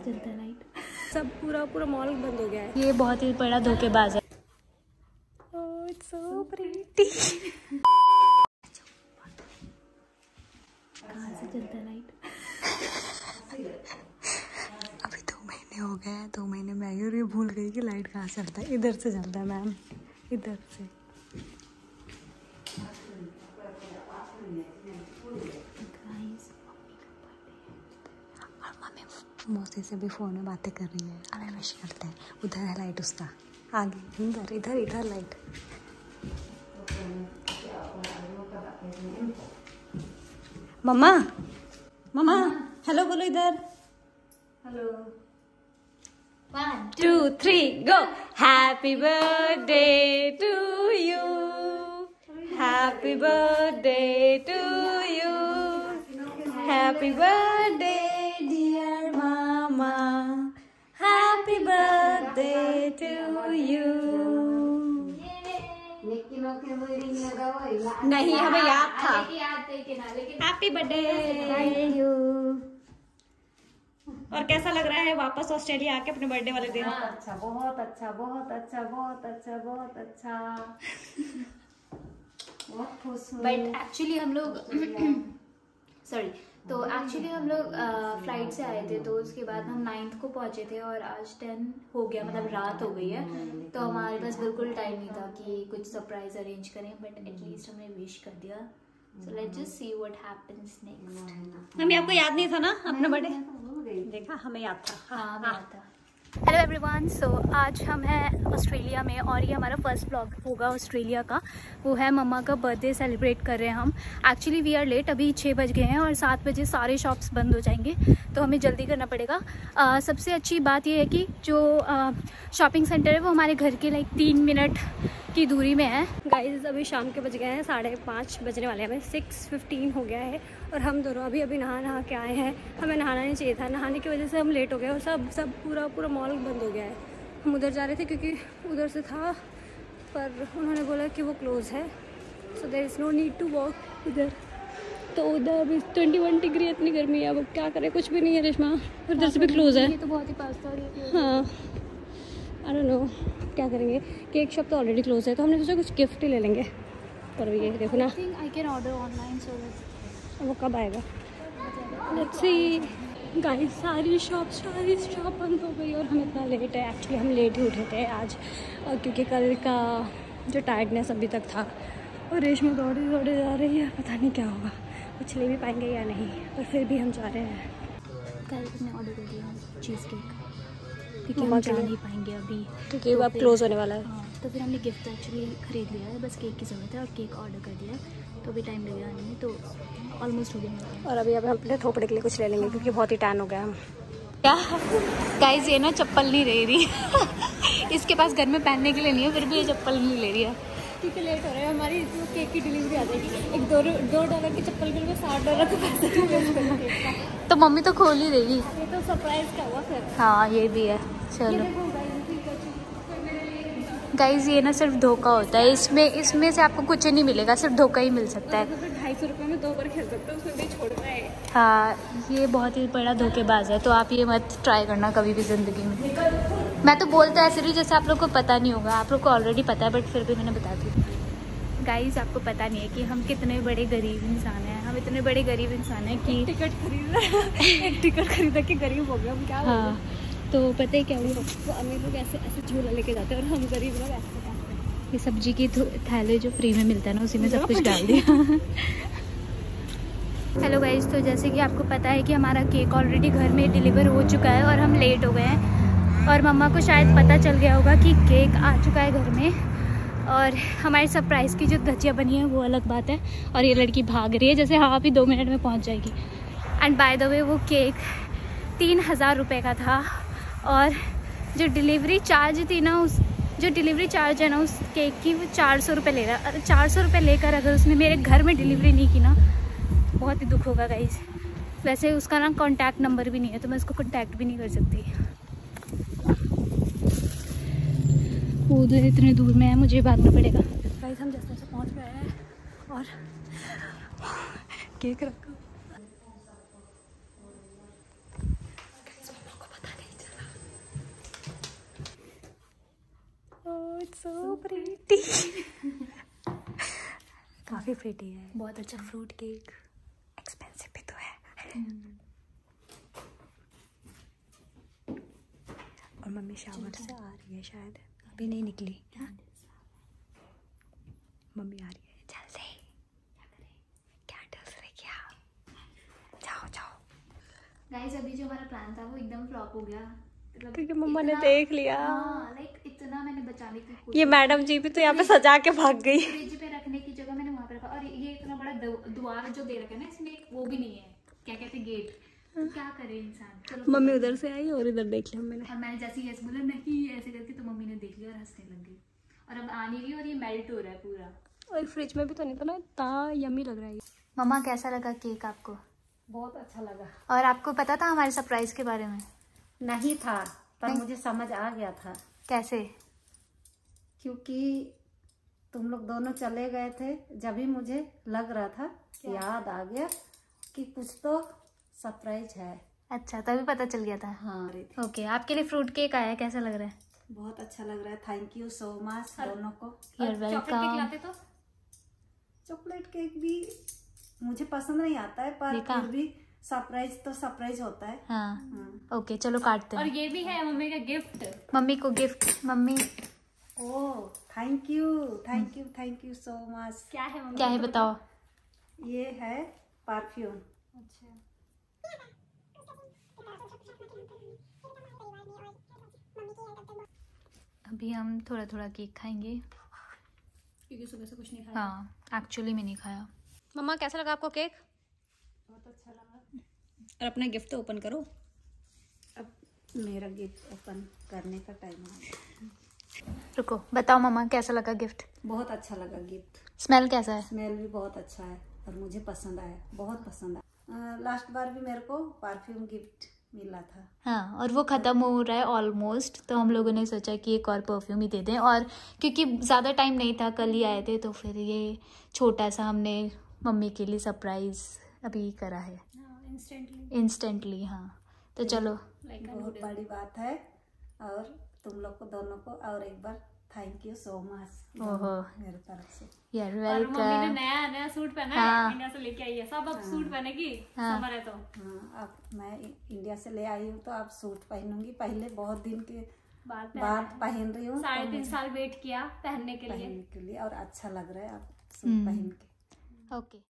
चलता है लाइट। सब पूरा मॉल बंद हो गया है। ये बहुत ही बड़ा धोखेबाज है। Oh, it's so pretty. कहाँ से चलता है लाइट? अभी 2 महीने हो गए हैं, 2 महीने में आई और ये भूल गई कि लाइट कहाँ से चलता है। इधर से चलता है मैम, इधर से। और मम्मी मौसी से भी फ़ोन में बातें कर रही है। हमें विश करते हैं। उधर है लाइट उसका, आगे इधर इधर इधर लाइट। मम्मा मम्मा हेलो बोलो इधर। Hello 1 2 3 go. Happy birthday to you, happy birthday to you, happy birthday dear मामा, हैप्पी बर्थडे टू यू। नहीं हमें याद था। Happy birthday. Thank you. और कैसा लग रहा है वापस ऑस्ट्रेलिया आके अपने बर्थडे वाले दिन? अच्छा, बहुत अच्छा, बहुत अच्छा, बहुत अच्छा, बहुत अच्छा। बहुत खुश हूँ। बट एक्चुअली हम लोग सॉरी, तो एक्चुअली हम लोग फ्लाइट से आए थे, तो उसके बाद हम 9th को पहुंचे थे और आज 10 हो गया, मतलब रात हो गई है। तो हमारे पास बिल्कुल टाइम नहीं था कि कुछ सरप्राइज अरेंज करें, बट एटलीस्ट हमने विश कर दिया। So let's just see what happens next. मम्मी आपको याद नहीं था ना अपना बर्थडे? देखा, हमें याद था। हाँ याद था। हेलो एवरीवन, सो आज हम हैं ऑस्ट्रेलिया में और ये हमारा फर्स्ट ब्लॉग होगा ऑस्ट्रेलिया का। वो है मम्मा का बर्थडे सेलिब्रेट कर रहे हैं हम। एक्चुअली वी आर लेट, अभी 6 बज गए हैं और 7 बजे सारे शॉप्स बंद हो जाएंगे, तो हमें जल्दी करना पड़ेगा। सबसे अच्छी बात ये है कि जो शॉपिंग सेंटर है वो हमारे घर के लाइक 3 मिनट की दूरी में है। गाइज अभी शाम के बज गए हैं, 5:30 बजने वाले हैं, हमें 6:15 हो गया है और हम दोनों अभी नहा के आए हैं। हमें नहाना नहीं चाहिए था, नहाने की वजह से हम लेट हो गए और सब पूरा मॉल बंद हो गया है। हम उधर जा रहे थे क्योंकि उधर से था, पर उन्होंने बोला कि वो क्लोज़ है, so there is no need to walk उधर। तो उधर अभी 21 डिग्री, इतनी गर्मी है, अब क्या करें, कुछ भी नहीं है रेशमा। उधर से भी क्लोज़ है। ये तो बहुत ही पास था। हाँ, आई डोंट नो क्या करेंगे। केक शॉप तो ऑलरेडी क्लोज है, तो हमने सोचा कुछ गिफ्ट ही ले लेंगे। पर ये देखो ना, I can order online, so वो कब आएगा? Let's see. गाइस सारी शॉप बंद हो गई और हम इतना लेट है। एक्चुअली हम लेट ही उठे थे आज, और क्योंकि कल का जो टायर्डनेस अभी तक था, और रेशमा दौड़े जा रही है, पता नहीं क्या होगा, कुछ ले भी पाएंगे या नहीं, पर फिर भी हम जा रहे हैं। कल हमने ऑर्डर कर दिया चीज़ केक, क्योंकि हम जा नहीं पाएंगे अभी, क्योंकि अब क्लोज होने वाला है। हाँ, तो फिर हमने गिफ्ट एक्चुअली खरीद लिया है, बस केक की ज़रूरत है और केक ऑर्डर कर दिया, तो अभी टाइम लगेगा नहीं, तो ऑलमोस्ट हो गया। और अभी हम अपने थोपड़े के लिए कुछ ले लेंगे, क्योंकि बहुत ही टैन हो गया हम। क्या गाइस, ये ना चप्पल नहीं ले रही इसके पास घर में पहनने के लिए नहीं है, फिर भी ये चप्पल नहीं ले रही है क्योंकि लेट हो रहा है। हमारी तो केक की डिलीवरी आ जाएगी। एक $2 की चप्पल के लिए $60 के पैसे वेस्ट करेंगे। तो मम्मी तो खोल ही देगी। ये तो सरप्राइज का हुआ फिर। हाँ ये भी है। चलो गाइज, ये ना सिर्फ धोखा होता है, इसमें से आपको कुछ नहीं मिलेगा, सिर्फ धोखा ही मिल सकता है। 250 रुपये में 2 बार खेल सकते हो, उसमें भी छोड़ रहा है। हाँ, ये बहुत ही बड़ा धोखेबाज है, तो आप ये मत ट्राई करना कभी भी ज़िंदगी में। मैं तो बोलता ऐसे रही जैसे आप लोग को पता नहीं होगा, आप लोग को ऑलरेडी पता है, बट फिर भी मैंने बता दी। गाइज आपको पता नहीं है कि हम कितने बड़े गरीब इंसान हैं। हम इतने बड़े गरीब इंसान हैं कि एक टिकट खरीदा कि गरीब हो गया हम। क्या हाँ, तो पता ही क्या हुआ, तो अमीर लोग ऐसे झूला लेके जाते हैं और हम गरीब लोग ऐसे। ये सब्जी की थैले जो फ्री में मिलता है ना, उसी में सब कुछ डाल दिया। हेलो गाइज, तो जैसे कि आपको पता है कि हमारा केक ऑलरेडी घर में डिलीवर हो चुका है और हम लेट हो गए हैं, और मम्मा को शायद पता चल गया होगा कि केक आ चुका है घर में। और हमारी सरप्राइज़ की जो धज्जियाँ बनी है वो अलग बात है, और ये लड़की भाग रही है जैसे हाँ अभी 2 मिनट में पहुँच जाएगी। एंड बाय द वे वो केक 3000 रुपये का था, और जो डिलीवरी चार्ज थी ना, जो डिलीवरी चार्ज है ना उस केक की, वो 400 रुपये ले रहा है। अरे 400 रुपये लेकर अगर उसने मेरे घर में डिलीवरी नहीं की ना, बहुत ही दुख होगा गाइज। वैसे उसका ना कॉन्टैक्ट नंबर भी नहीं है, तो मैं उसको कॉन्टैक्ट भी नहीं कर सकती। वो उधर इतने दूर में है, मुझे भागना पड़ेगा। गाइस हम जैसे जैसे पहुंच रहे हैं और केक रखा। गाइस मम्मा को बता दे सो प्रीटी। काफी प्रीटी है। बहुत अच्छा फ्रूट केक एक्सपेंसिव भी तो है। और मम्मी शावर से आ रही है, शायद अभी नहीं निकली। मम्मी आ रही है जल्दी। कैंडल्स लेके आओ, जाओ जाओ। गाइस अभी जो हमारा प्लान था वो एकदम फ्लॉप हो गया, क्योंकि मम्मा ने देख लिया। हाँ, लाइक इतना मैंने बचाने की कोशिश। ये मैडम जी भी तो यहाँ पे सजा के भाग गई। फ्रिज पे रखने की जगह मैंने वहाँ पे रखा, और ये इतना बड़ा द्वार जो दे रखा है ना, इसमें वो भी नहीं है, क्या कहते हैं, गेट। तो क्या करे इंसान। चलो मम्मी उधर से आई और इधर देख लिया मैंने। और मैंने जैसे ही ऐसे बोला नहीं ऐसे करके, तो मम्मी ने देख लिया और हंसने लग गई। और अब आ नहीं रही और ये मेल्ट हो रहा है पूरा। और फ्रिज में भी तो नहीं था ना, इतना यम्मी लग रहा है। मम्मा कैसा लगा केक आपको? बहुत अच्छा लगा। और आपको पता था हमारे सरप्राइज के बारे में? नहीं था, पर मुझे समझ आ गया था। कैसे? क्योंकि तुम लोग दोनों चले गए थे, जब ही मुझे लग रहा था, याद आ गया कि कुछ तो सरप्राइज है। अच्छा, तभी पता चल गया था। हाँ। ओके, आपके लिए फ्रूट केक आया है, कैसा लग रहा है? बहुत अच्छा लग रहा है। थैंक यू सो मच दोनों को। वेलकम। चॉकलेट केक भी मुझे पसंद नहीं आता है, पर फिर भी सरप्राइज तो सरप्राइज होता है। हाँ। ओके, चलो काटते हैं। और ये भी है मम्मी का गिफ्ट। मम्मी को गिफ्ट। मम्मी oh thank you so much. क्या है मम्मी? क्या है बताओ? ये है परफ्यूम। अच्छा, अभी हम थोड़ा थोड़ा केक खाएंगे, क्योंकि सुबह से कुछ नहीं खाया। हाँ एक्चुअली मैं नहीं खाया। मम्मा कैसा लगा आपको केक? बहुत अच्छा लगा। और अपना गिफ्ट तो ओपन करो। अब मेरा गिफ्ट ओपन करने का टाइम आ गया। रुको, बताओ मम्मा कैसा लगा गिफ्ट? बहुत अच्छा लगा गिफ्ट। स्मेल कैसा है? स्मेल भी बहुत अच्छा है और मुझे पसंद आया, बहुत पसंद आया। लास्ट बार भी मेरे को परफ्यूम गिफ्ट मिला था। हाँ, और वो ख़त्म हो रहा है ऑलमोस्ट, तो हम लोगों ने सोचा कि एक और परफ्यूम ही दे दें। और क्योंकि ज़्यादा टाइम नहीं था, कल ही आए थे, तो फिर ये छोटा सा हमने मम्मी के लिए सरप्राइज अभी करा है इंस्टेंटली। हाँ, तो चलो। बहुत बड़ी बात है। और तुम लोग को दोनों को और एक बार थैंक यू सो मच ओहो, मेरे तरफ से। यार और मम्मी ने वेलकम। नया सूट पहना हाँ। है, इंडिया से लेके आई है। सब अब सूट पहनेगी। हाँ। समर है तो। हाँ, अब मैं इंडिया से ले आई हूँ तो अब सूट पहनूंगी। पहले बहुत दिन के बाद बाद पहन रही हूँ। 3.5 साल वेट किया पहनने के लिए। और अच्छा लग रहा है अब सूट पहन के। ओके,